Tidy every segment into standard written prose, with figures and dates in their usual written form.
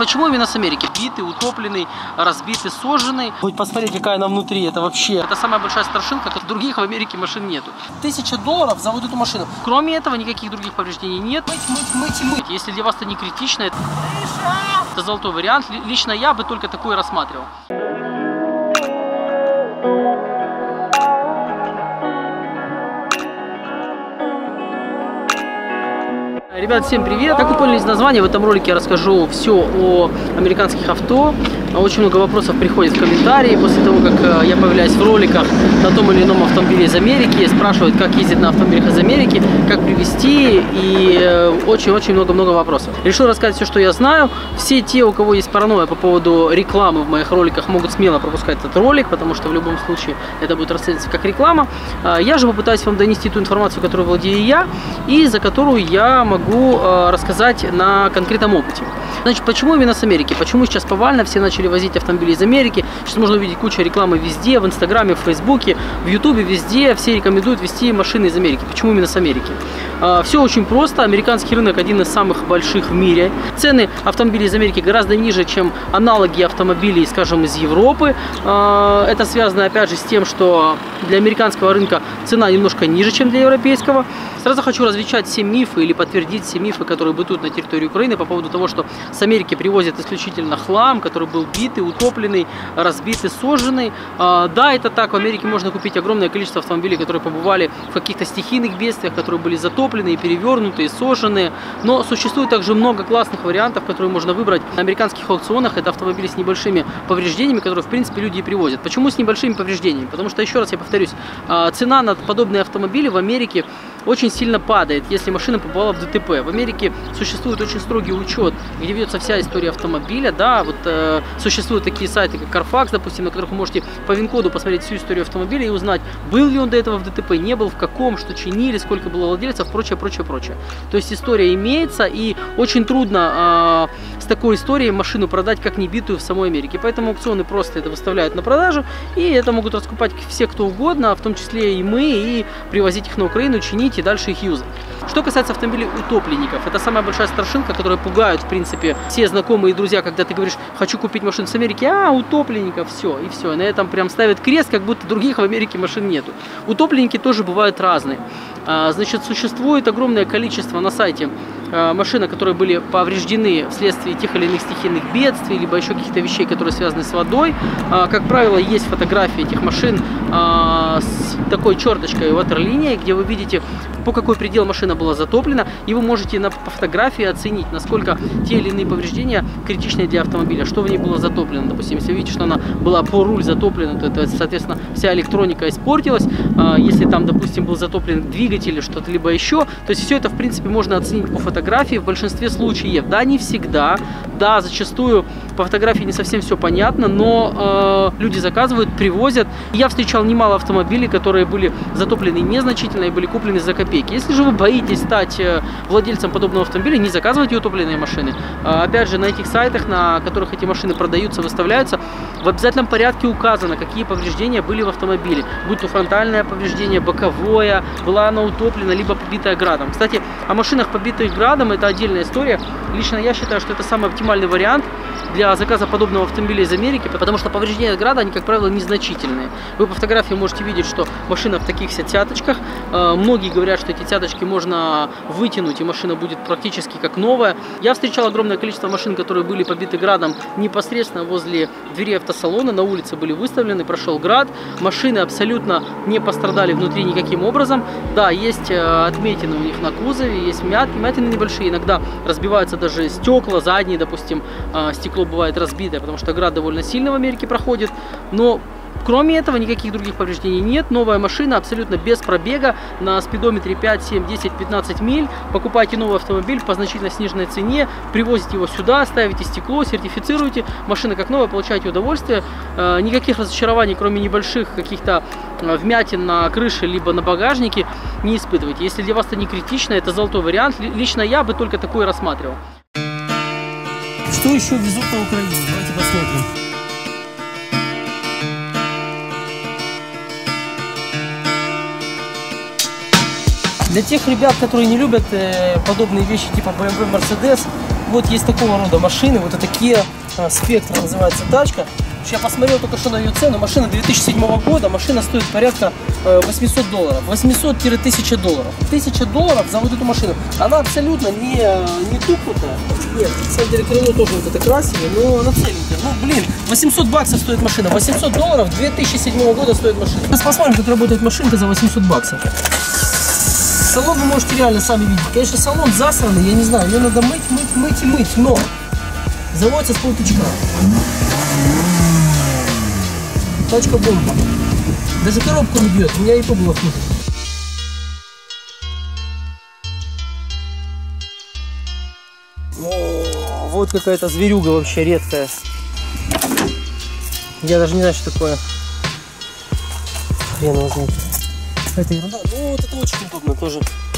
почему именно с Америки? Битый, утопленный, разбитый, сожженный. Хоть посмотреть, какая она внутри, это вообще... Это самая большая страшилка, как других в Америке машин нету. $1000 за вот эту машину. Кроме этого, никаких других повреждений нет. Мыть. Если для вас это не критично, это золотой вариант. Лично я бы только такой рассматривал. Ребят, всем привет! Как вы поняли из названия, в этом ролике я расскажу все о американских авто. Очень много вопросов приходит в комментарии после того, как я появляюсь в роликах на том или ином автомобиле из Америки. Спрашивают, как ездить на автомобилях из Америки, как привезти, и очень-очень много вопросов. Решил рассказать все, что я знаю. Все те, у кого есть паранойя по поводу рекламы в моих роликах, могут смело пропускать этот ролик, потому что в любом случае это будет расцениваться как реклама. Я же попытаюсь вам донести ту информацию, которую владею я, и за которую я могу рассказать на конкретном опыте. Значит, почему именно с Америки? Почему сейчас повально все начали возить автомобили из Америки? Сейчас можно увидеть кучу рекламы везде, в Инстаграме, в Фейсбуке, в Ютубе, везде. Все рекомендуют везти машины из Америки. Почему именно с Америки? Все очень просто. Американский рынок один из самых больших в мире. Цены автомобилей из Америки гораздо ниже, чем аналоги автомобилей, скажем, из Европы. Это связано, опять же, с тем, что для американского рынка цена немножко ниже, чем для европейского. Сразу хочу развенчать все мифы или подтвердить все мифы, которые бытуют на территории Украины по поводу того, что с Америки привозят исключительно хлам, который был битый, утопленный, разбитый, сожженный. Да, это так. В Америке можно купить огромное количество автомобилей, которые побывали в каких-то стихийных бедствиях, которые были затоплены, перевернутые, сожженные. Но существует также много классных вариантов, которые можно выбрать на американских аукционах. Это автомобили с небольшими повреждениями, которые, в принципе, люди и привозят. Почему с небольшими повреждениями? Потому что, еще раз я повторюсь, цена на подобные автомобили в Америке очень сильно падает, если машина попала в ДТП. В Америке существует очень строгий учет, где ведется вся история автомобиля. Да, вот существуют такие сайты, как Carfax, допустим, на которых вы можете по ВИН-коду посмотреть всю историю автомобиля и узнать, был ли он до этого в ДТП, не был, в каком, что чинили, сколько было владельцев, прочее. То есть история имеется, и очень трудно с такой историей машину продать как не битую в самой Америке. Поэтому аукционы просто это выставляют на продажу, и это могут раскупать все кто угодно, в том числе и мы, и привозить их на Украину, чинить и дальше их юзать. Что касается автомобилей утопленников, это самая большая страшилка, которая пугает, в принципе, все знакомые и друзья, когда ты говоришь, хочу купить машину с Америки, утопленников, все. И на этом прям ставят крест, как будто других в Америке машин нету. Утопленники тоже бывают разные. Значит, существует огромное количество на сайте машин, которые были повреждены вследствие тех или иных стихийных бедствий, либо еще каких-то вещей, которые связаны с водой. Как правило, есть фотографии этих машин с такой черточкой ватерлинией, где вы видите, по какой предел машина была затоплена, и вы можете по фотографии оценить, насколько те или иные повреждения критичны для автомобиля, что в ней было затоплено. Допустим, если вы видите, что она была по руль затоплена, то это, соответственно, вся электроника испортилась. Если там, допустим, был затоплен двигатель или что-то либо еще, то есть все это, в принципе, можно оценить по фотографии в большинстве случаев. Да, не всегда, да, зачастую по фотографии не совсем все понятно, но люди заказывают, привозят. Я встречал немало автомобилей, которые были затоплены незначительно и были куплены за копейки. Если же вы боитесь стать владельцем подобного автомобиля, не заказывайте утопленные машины. Опять же, на этих сайтах, на которых эти машины продаются, выставляются, в обязательном порядке указано, какие повреждения были в автомобиле. Будь то фронтальное повреждение, боковое, была она утоплена, либо побитая градом. Кстати, о машинах, побитых градом, это отдельная история. Лично я считаю, что это самый оптимальный вариант для заказа подобного автомобиля из Америки, потому что повреждения от града, они, как правило, незначительные. Вы по фотографии можете видеть, что машина в таких вся цяточках. Многие говорят, что эти цяточки можно вытянуть, и машина будет практически как новая. Я встречал огромное количество машин, которые были побиты градом непосредственно возле двери автосалона. На улице были выставлены, прошел град. Машины абсолютно не пострадали внутри никаким образом. Да, есть отметины у них на кузове, есть вмятины небольшие. Иногда разбиваются даже стекла, задние, допустим, стекло бывает разбитое, потому что град довольно сильно в Америке проходит. Но кроме этого никаких других повреждений нет. Новая машина абсолютно без пробега, на спидометре 5, 7, 10, 15 миль. Покупайте новый автомобиль по значительно сниженной цене, привозите его сюда, ставите стекло, сертифицируете. Машина как новая, получаете удовольствие. Никаких разочарований, кроме небольших каких-то вмятин на крыше либо на багажнике, не испытывайте. Если для вас это не критично, это золотой вариант. Лично я бы только такой рассматривал. Что еще везут на Украину? Давайте посмотрим. Для тех ребят, которые не любят подобные вещи типа BMW, Mercedes, вот есть такого рода машины, вот это Kia Spectra называется тачка. Я посмотрел только что на ее цену, машина 2007 года, машина стоит порядка $800, 800-1000 долларов. $1000 за вот эту машину, она абсолютно не тупнутая. Нет, на самом деле крыло тоже вот это красивое, но она целенькая. Ну блин, $800 стоит машина, $800 2007 года стоит машина. Сейчас посмотрим, как работает машинка за $800. Салон вы можете реально сами видеть. Конечно, салон засранный, я не знаю, ее надо мыть, но заводится с полтычка. Тачка бомба. Даже коробку не бьет, у меня и то было хуже. О, вот какая-то зверюга вообще редкая. Я даже не знаю, что такое. Хрен его знает. Какая-то ерунда. Ну, вот это очень удобно тоже.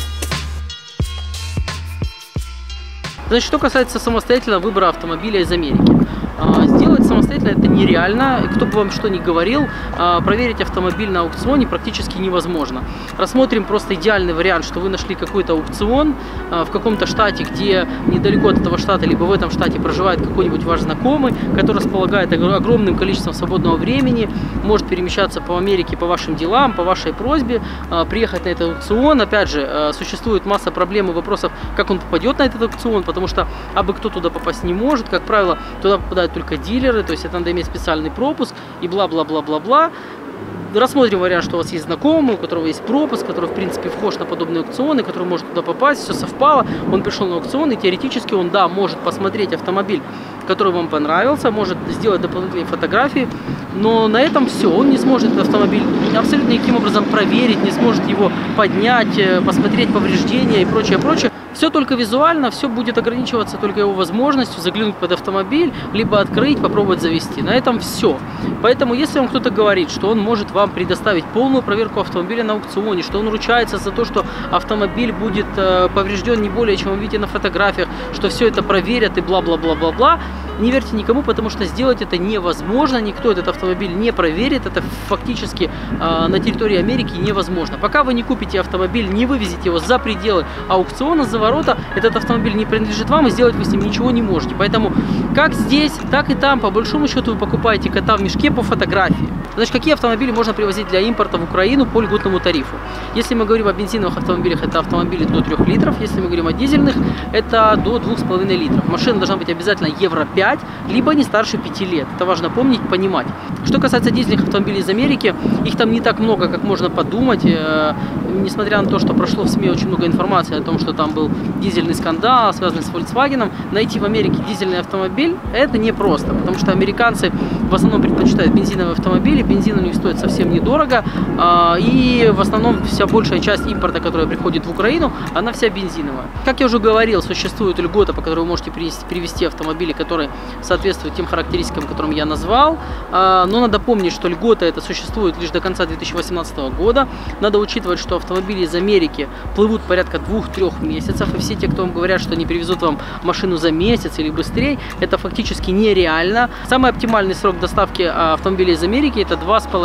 Значит, что касается самостоятельного выбора автомобиля из Америки. Сделать самостоятельно это нереально. Кто бы вам что ни говорил, проверить автомобиль на аукционе практически невозможно. Рассмотрим просто идеальный вариант, что вы нашли какой-то аукцион в каком-то штате, где недалеко от этого штата, либо в этом штате проживает какой-нибудь ваш знакомый, который располагает огромным количеством свободного времени, может перемещаться по Америке по вашим делам, по вашей просьбе, приехать на этот аукцион. Опять же, существует масса проблем и вопросов, как он попадет на этот аукцион, потому что абы кто туда попасть не может. Как правило, туда попадают только дилеры, то есть это надо иметь специальный пропуск и бла-бла-бла-бла-бла. Рассмотрим вариант, что у вас есть знакомый, у которого есть пропуск, который, в принципе, вхож на подобные аукционы, который может туда попасть, все совпало, он пришел на аукцион, и теоретически он, да, может посмотреть автомобиль, который вам понравился, может сделать дополнительные фотографии, но на этом все, он не сможет этот автомобиль абсолютно никаким образом проверить, не сможет его поднять, посмотреть повреждения и прочее, прочее. Все только визуально, все будет ограничиваться только его возможностью заглянуть под автомобиль, либо открыть, попробовать завести. На этом все. Поэтому, если вам кто-то говорит, что он может вам предоставить полную проверку автомобиля на аукционе, что он ручается за то, что автомобиль будет поврежден не более, чем вы видите на фотографиях, что все это проверят и бла-бла-бла-бла-бла, не верьте никому, потому что сделать это невозможно, никто этот автомобиль не проверит, это фактически на территории Америки невозможно. Пока вы не купите автомобиль, не вывезете его за пределы аукциона, за ворота, этот автомобиль не принадлежит вам, и сделать вы с ним ничего не можете. Поэтому как здесь, так и там, по большому счету, вы покупаете кота в мешке по фотографии. Значит, какие автомобили можно привозить для импорта в Украину по льготному тарифу? Если мы говорим о бензиновых автомобилях, это автомобили до 3 литров. Если мы говорим о дизельных, это до 2,5 литров. Машина должна быть обязательно Евро 5, либо не старше 5 лет. Это важно помнить, понимать. Что касается дизельных автомобилей из Америки, их там не так много, как можно подумать. Несмотря на то, что прошло в СМИ очень много информации о том, что там был дизельный скандал, связанный с Volkswagen, найти в Америке дизельный автомобиль это непросто, потому что американцы в основном предпочитают бензиновые автомобили, бензин у них стоит совсем недорого, и в основном вся большая часть импорта, которая приходит в Украину, она вся бензиновая. Как я уже говорил, существует льгота, по которой вы можете привезти автомобили, которые соответствуют тем характеристикам, которым я назвал, но надо помнить, что льгота это существует лишь до конца 2018 года. Надо учитывать, что автомобили из Америки плывут порядка 2-3 месяцев, и все те, кто вам говорят, что они привезут вам машину за месяц или быстрее, это фактически нереально. Самый оптимальный срок доставки автомобилей из Америки это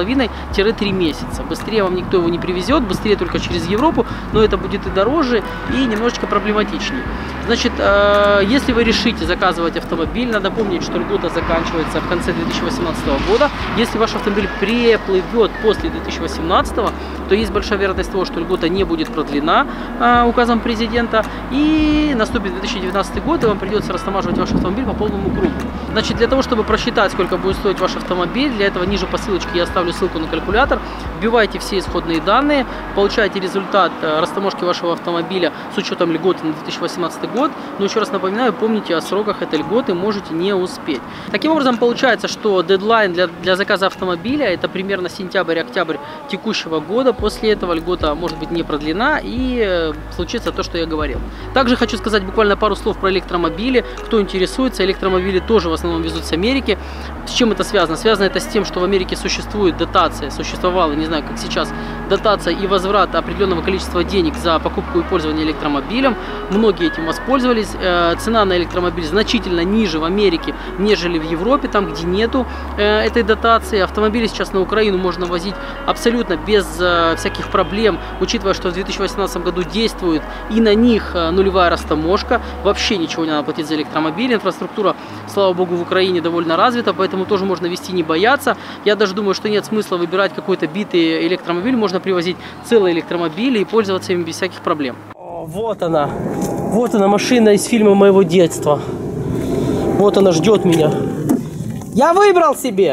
2,5-3 месяца. Быстрее вам никто его не привезет, быстрее только через Европу, но это будет и дороже, и немножечко проблематичнее. Значит, если вы решите заказывать автомобиль, надо помнить, что льгота заканчивается в конце 2018 года. Если ваш автомобиль приплывет после 2018, то есть большая вероятность того, что льгота не будет продлена указом президента, и наступит 2019 год, и вам придется растамаживать ваш автомобиль по полному кругу. Значит, для того, чтобы просчитать, сколько будет стоить ваш автомобиль, для этого ниже по ссылочке я оставлю ссылку на калькулятор, вбивайте все исходные данные, получаете результат растаможки вашего автомобиля с учетом льготы на 2018 год, но еще раз напоминаю, помните о сроках этой льготы, можете не успеть. Таким образом, получается, что дедлайн для заказа автомобиля это примерно сентябрь-октябрь текущего года, после этого льгота может быть не продлена и случится то, что я говорил. Также хочу сказать буквально пару слов про электромобили. Кто интересуется, электромобили тоже в основном везут с Америки. С чем это связано? Связано это с тем, что в Америке существует дотация, существовала, не знаю, как сейчас, дотация и возврат определенного количества денег за покупку и пользование электромобилем. Многие этим воспользовались. Цена на электромобиль значительно ниже в Америке, нежели в Европе, там, где нету этой дотации. Автомобили сейчас на Украину можно возить абсолютно без всяких проблем, учитывая, что в 2018 году действует и на них нулевая растаможка. Вообще ничего не надо платить за электромобили. Инфраструктура, слава богу, в Украине довольно развита, поэтому тоже можно вести, не бояться. Я даже думаю, что нет смысла выбирать какой-то битый электромобиль. Можно привозить целые электромобили и пользоваться им без всяких проблем. О, вот она. Вот она, машина из фильма моего детства. Вот она ждет меня. Я выбрал себе!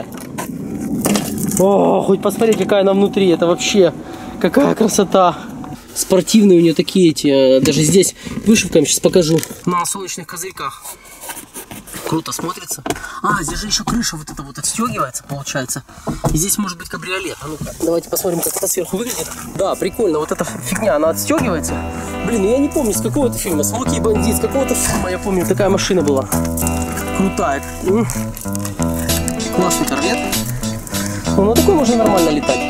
О, хоть посмотреть, какая она внутри. Это вообще какая красота. Спортивные у нее такие эти. Даже здесь вышивка, я сейчас покажу. На солнечных козырьках. Круто смотрится. А, здесь же еще крыша вот эта вот отстегивается, получается. И здесь может быть кабриолет. А ну-ка, давайте посмотрим, как это сверху выглядит. Да, прикольно. Вот эта фигня, она отстегивается. Блин, я не помню, с какого это фильма. Смоки и бандит, с какого-то фильма, я помню, такая машина была. Крутая. Классный корвет. Ну, на такой можно нормально летать.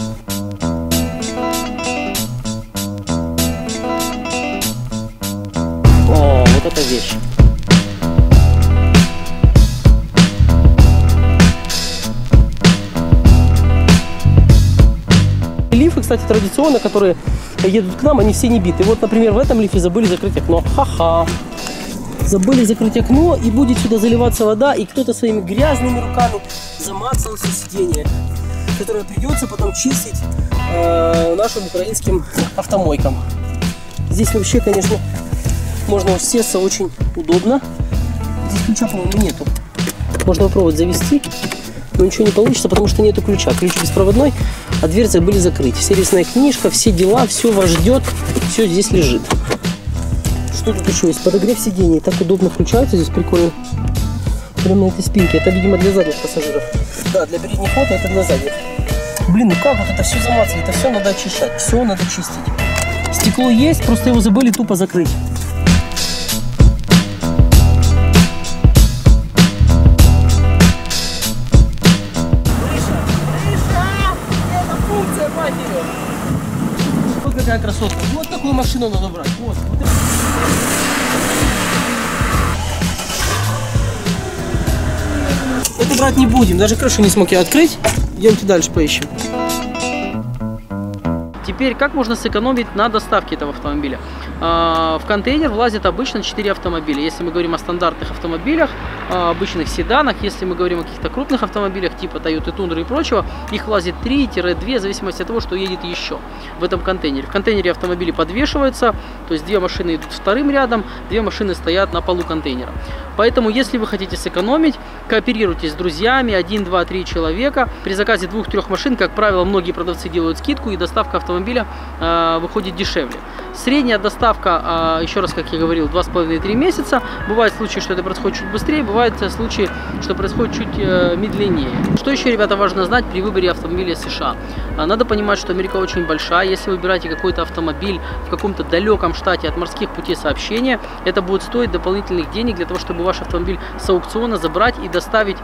О, вот эта вещь. Лифы, кстати, традиционно, которые едут к нам, они все не биты. Вот, например, в этом лифе забыли закрыть окно. Ха-ха. Забыли закрыть окно, и будет сюда заливаться вода, и кто-то своими грязными руками замацал все сиденье, которое придется потом чистить нашим украинским автомойкам. Здесь вообще, конечно, можно усесться очень удобно. Здесь ключа, по-моему, нету. Можно попробовать завести, но ничего не получится, потому что нету ключа. Ключ беспроводной, а дверцы были закрыты. Сервисная книжка, все дела, все вас ждет, все здесь лежит. Что тут еще есть? Подогрев сидений. Так удобно включается, здесь прикольно. Прямо на этой спинке. Это, видимо, для задних пассажиров. Да, для передних вот, это для задних. Блин, ну как вот это все замацать? Это все надо очищать, все надо чистить. Стекло есть, просто его забыли тупо закрыть. Вот какая красотка. Вот такую машину надо брать. Вот. Это брать не будем. Даже крышу не смог я открыть. Идемте дальше поищем. Теперь, как можно сэкономить на доставке этого автомобиля? В контейнер влазит обычно 4 автомобиля. Если мы говорим о стандартных автомобилях, обычных седанах, если мы говорим о каких-то крупных автомобилях, типа Toyota Tundra и прочего, их влазит 3-2, в зависимости от того, что едет еще в этом контейнере. В контейнере автомобили подвешиваются, то есть 2 машины идут вторым рядом, 2 машины стоят на полу контейнера. Поэтому, если вы хотите сэкономить, кооперируйтесь с друзьями, 1, 2, 3 человека. При заказе 2-3 машин, как правило, многие продавцы делают скидку, и доставка автомобиля выходит дешевле. Средняя доставка, еще раз, как я говорил, 2,5-3 месяца. Бывают случаи, что это происходит чуть быстрее, бывают случаи, что происходит чуть медленнее. Что еще, ребята, важно знать при выборе автомобиля США? Надо понимать, что Америка очень большая. Если вы выбираете какой-то автомобиль в каком-то далеком штате от морских путей сообщения, это будет стоить дополнительных денег для того, чтобы ваш автомобиль с аукциона забрать и доставить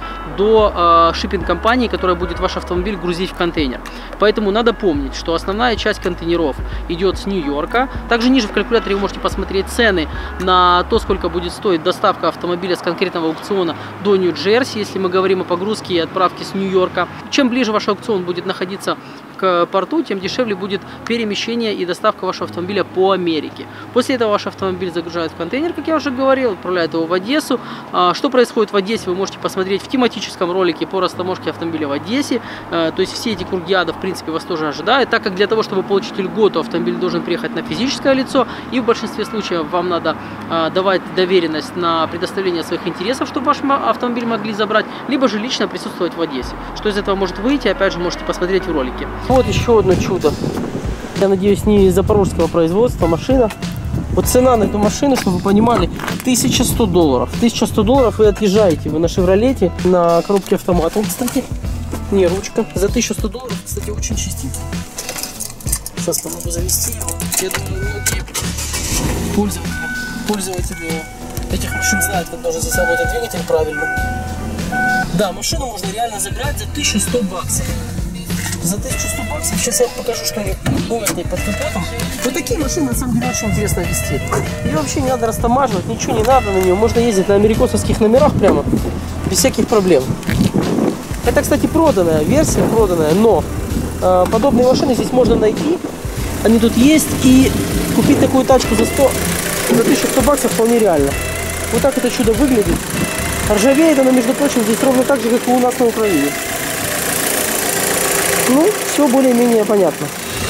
до шиппинг-компании, которая будет ваш автомобиль грузить в контейнер. Поэтому надо помнить, что основная часть контейнеров идет с Нью-Йорка. Также ниже в калькуляторе вы можете посмотреть цены на то, сколько будет стоить доставка автомобиля с конкретного аукциона до Нью-Джерси, если мы говорим о погрузке и отправке с Нью-Йорка. Чем ближе ваш аукцион будет находиться к порту, тем дешевле будет перемещение и доставка вашего автомобиля по Америке. После этого ваш автомобиль загружают в контейнер, как я уже говорил, отправляют его в Одессу. Что происходит в Одессе, вы можете посмотреть в тематическом ролике по растаможке автомобиля в Одессе. То есть все эти круги ада, в принципе, вас тоже ожидают, так как для того, чтобы получить льготу, автомобиль должен приехать на физическое лицо, и в большинстве случаев вам надо давать доверенность на предоставление своих интересов, чтобы ваш автомобиль могли забрать, либо же лично присутствовать в Одессе. Что из этого может выйти, опять же, можете посмотреть в ролике. Вот еще одно чудо. Я надеюсь, не из запорожского производства машина. Вот цена на эту машину, чтобы вы понимали, $1100. $1100 вы отъезжаете, вы на Шевролете, на коробке автомата. Вот, кстати, не ручка. За $1100, кстати, очень чистенький. Сейчас помогу завести его. Я думаю, многие пользователи этих машин знают, как должен заработать двигатель правильно. Да, машину можно реально забрать за $1100. за 1100 баксов. Сейчас я вам покажу, что было под капотом. Вот такие машины на самом деле очень интересно вести. Ее вообще не надо растамаживать, ничего не надо на нее. Можно ездить на америкосовских номерах прямо, без всяких проблем. Это, кстати, проданная версия, но подобные машины здесь можно найти. Они тут есть, и купить такую тачку за 1100 баксов вполне реально. Вот так это чудо выглядит. Ржавеет она, между прочим, здесь ровно так же, как и у нас на Украине. Ну, все более-менее понятно.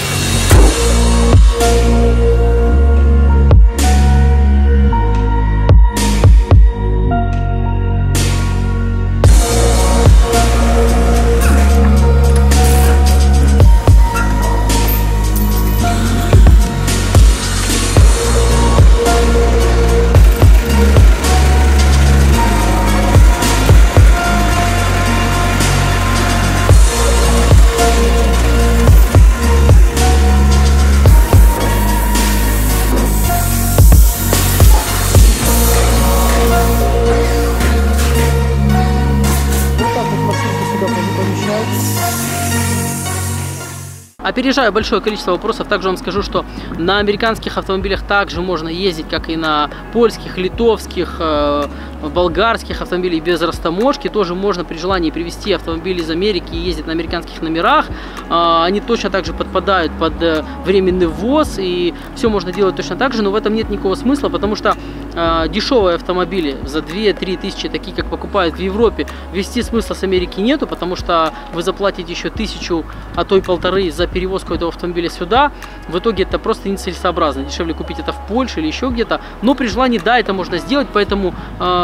Опережая большое количество вопросов, также вам скажу, что на американских автомобилях также можно ездить, как и на польских, литовских, болгарских автомобилях без растаможки. Тоже можно при желании привезти автомобили из Америки и ездить на американских номерах. Они точно так же подпадают под временный ввоз, и все можно делать точно так же, но в этом нет никакого смысла, потому что дешевые автомобили за 2-3 тысячи, такие как покупают в Европе, везти смысла с Америки нету, потому что вы заплатите еще 1000, а то и 1500 за перевозку этого автомобиля сюда. В итоге это просто нецелесообразно. Дешевле купить это в Польше или еще где-то. Но при желании, да, это можно сделать, поэтому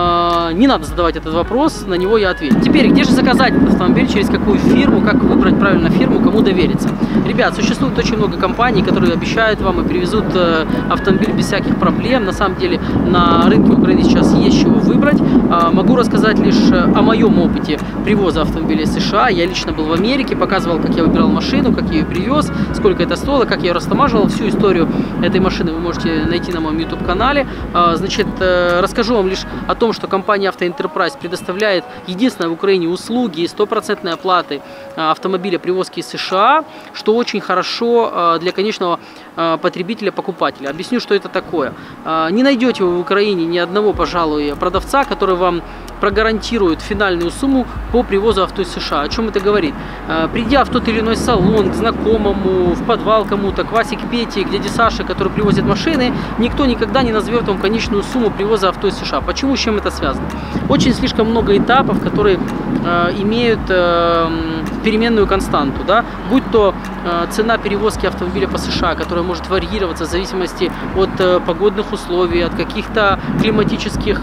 не надо задавать этот вопрос, на него я отвечу. Теперь, где же заказать этот автомобиль, через какую фирму, как выбрать правильно фирму, кому довериться? Ребят, существует очень много компаний, которые обещают вам и привезут автомобиль без всяких проблем. На самом деле на рынке Украины сейчас есть чего выбрать. Могу рассказать лишь о моем опыте привоза автомобиля из США. Я лично был в Америке, показывал, как я выбирал машину, как я ее привез, сколько это стоило, как я ее растамаживал. Всю историю этой машины вы можете найти на моем YouTube-канале. Значит, расскажу вам лишь о том, что компания Auto Enterprise предоставляет единственное в Украине услуги 100% оплаты автомобиля привозки из США, что очень хорошо для конечного потребителя, покупателя. Объясню, что это такое. Не найдете вы в Украине ни одного, пожалуй, продавца, который вам прогарантирует финальную сумму по привозу авто из США. О чем это говорит? Придя в тот или иной салон, к знакомому, в подвал кому-то, к Васе, к Пете, к дяде Саше, который привозит машины, никто никогда не назовет вам конечную сумму привоза авто из США. Почему, с чем это связано? Очень слишком много этапов, которые имеют переменную константу, да? Будь то цена перевозки автомобиля по США, которая может варьироваться в зависимости от погодных условий, от каких-то климатических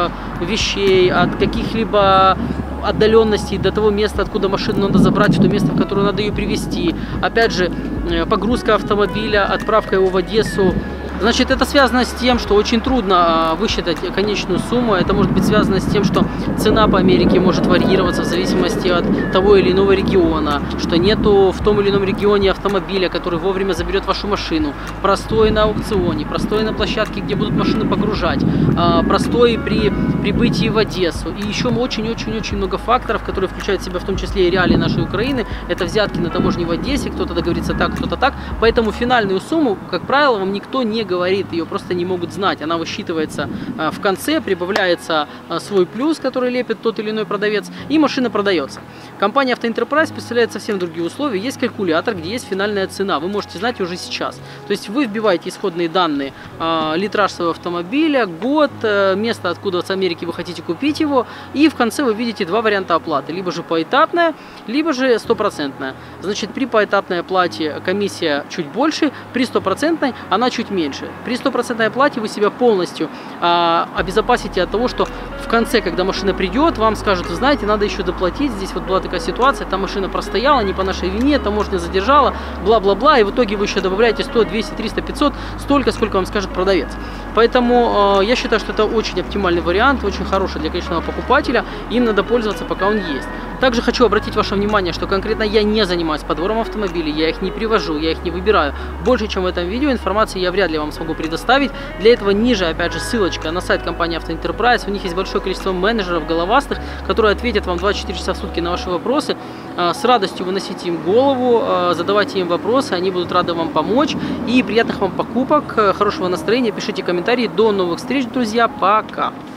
вещей, от каких-либо отдаленностей до того места, откуда машину надо забрать, в то место, в которое надо ее привезти. Опять же, погрузка автомобиля, отправка его в Одессу. Значит, это связано с тем, что очень трудно высчитать конечную сумму. Это может быть связано с тем, что цена по Америке может варьироваться в зависимости от того или иного региона, что нету в том или ином регионе автомобиля, который вовремя заберет вашу машину, простой на аукционе, простой на площадке, где будут машины погружать, простой при прибытии в Одессу. И еще очень-очень-очень много факторов, которые включают в себя в том числе и реалии нашей Украины. Это взятки на таможне в Одессе, кто-то договорится так, кто-то так. Поэтому финальную сумму, как правило, вам никто не говорит, ее просто не могут знать. Она высчитывается в конце, прибавляется свой плюс, который лепит тот или иной продавец, и машина продается. Компания Auto Enterprise представляет совсем другие условия. Есть калькулятор, где есть финальная цена. Вы можете знать уже сейчас. То есть вы вбиваете исходные данные, литраж своего автомобиля, год, место, откуда с Америки вы хотите купить его, и в конце вы видите два варианта оплаты. Либо же поэтапная, либо же 100%. Значит, при поэтапной оплате комиссия чуть больше, при 100% она чуть меньше. При 100% оплате вы себя полностью обезопасите от того, что в конце, когда машина придет, вам скажут: вы знаете, надо еще доплатить, здесь вот была такая ситуация, там машина простояла, не по нашей вине, таможня задержала, бла-бла-бла, и в итоге вы еще добавляете 100, 200, 300, 500, столько, сколько вам скажет продавец. Поэтому я считаю, что это очень оптимальный вариант, очень хороший для конечного покупателя, им надо пользоваться, пока он есть. Также хочу обратить ваше внимание, что конкретно я не занимаюсь подбором автомобилей, я их не привожу, я их не выбираю. Больше, чем в этом видео, информации я вряд ли вам смогу предоставить. Для этого ниже, опять же, ссылочка на сайт компании Auto Enterprise. У них есть большое количество менеджеров головастых, которые ответят вам 24 часа в сутки на ваши вопросы. С радостью выносите им голову, задавайте им вопросы, они будут рады вам помочь. И приятных вам покупок, хорошего настроения, пишите комментарии. До новых встреч, друзья, пока!